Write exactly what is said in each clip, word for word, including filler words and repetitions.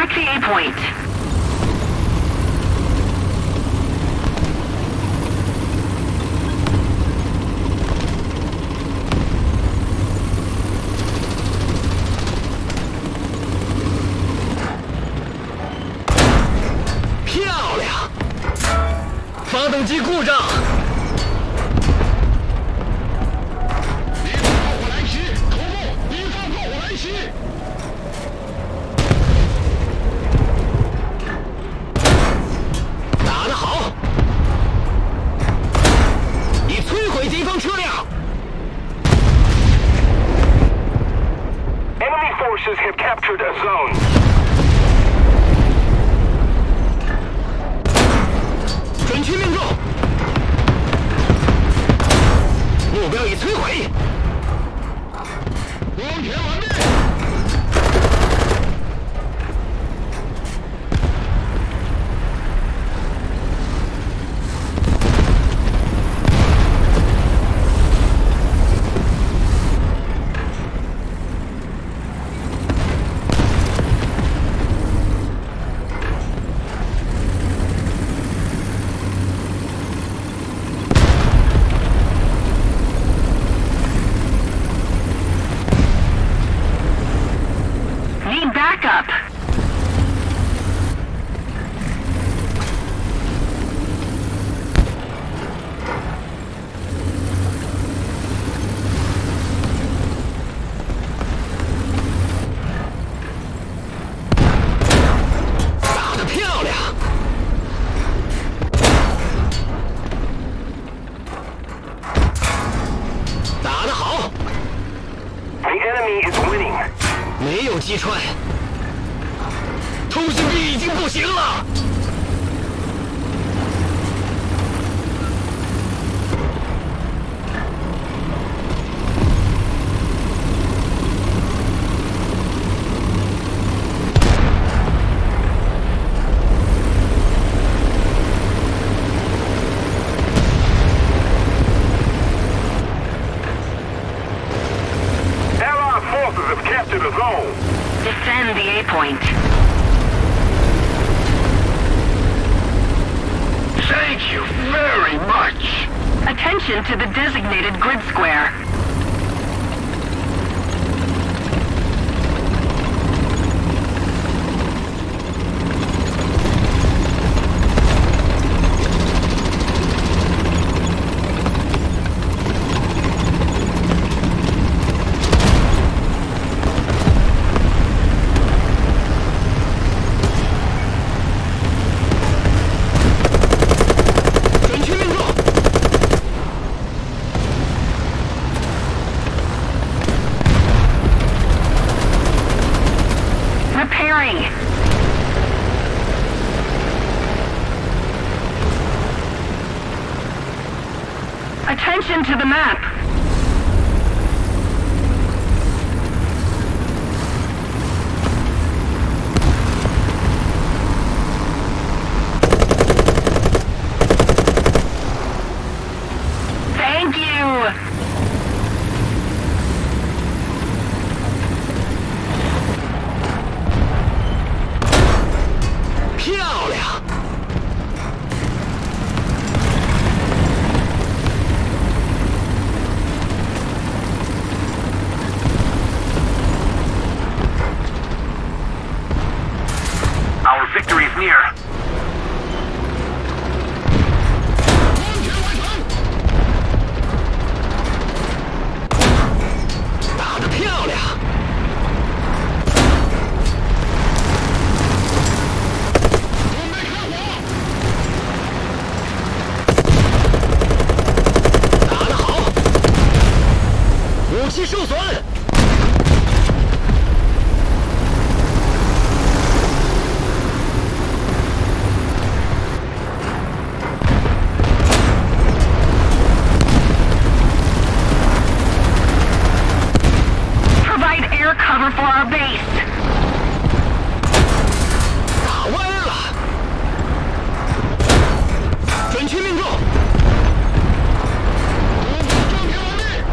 Attack the A point. 漂亮！发动机故障。 打得好！已摧毁敌方车辆。Enemy forces have captured a zone. 准确命中，目标已摧毁。光填完毕。 Backup. The enemy is winning. 没有击穿，通信力已经不行了。 Defend the A point. Thank you very much. Attention to the designated grid square. Attention to the map. Thank you. 漂亮！ Our victory is near. 打得漂亮！准备开火！打得好！武器受损。 Cover for our base. 打歪了，准确命中。装填完毕。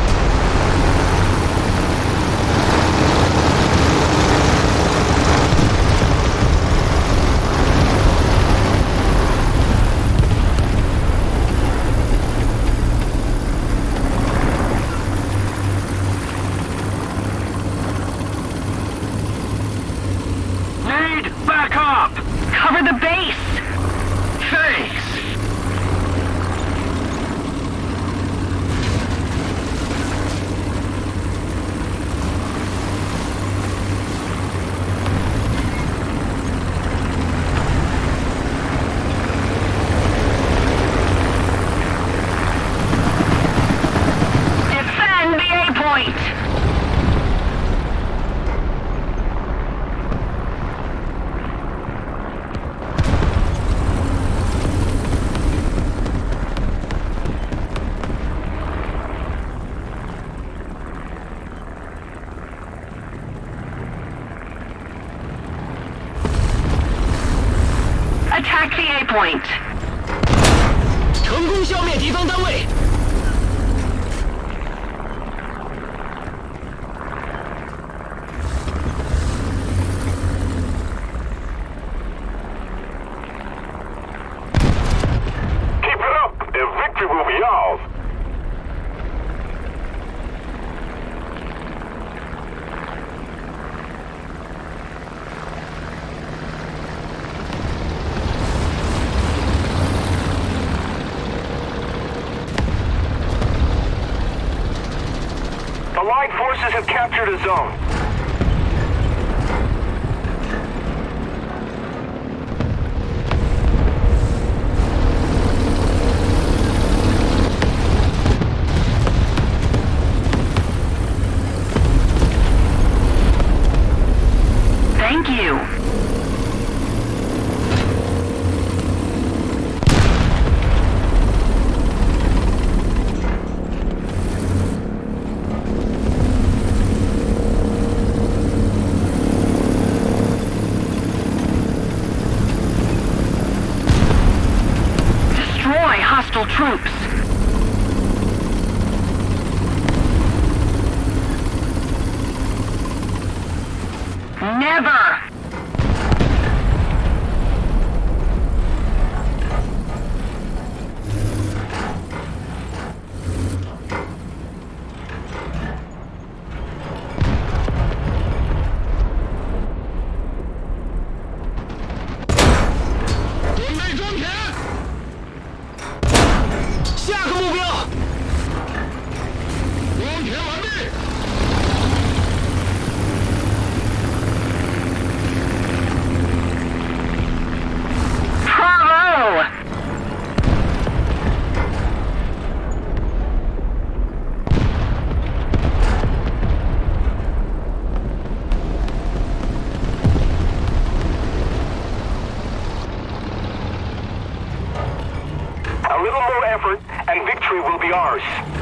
Attack the A point. 成功消灭敌方单位。 Keep it up, and victory will be ours. Allied forces have captured a zone. Thank you. Destroy hostile troops. Never! A little more effort, and victory will be ours.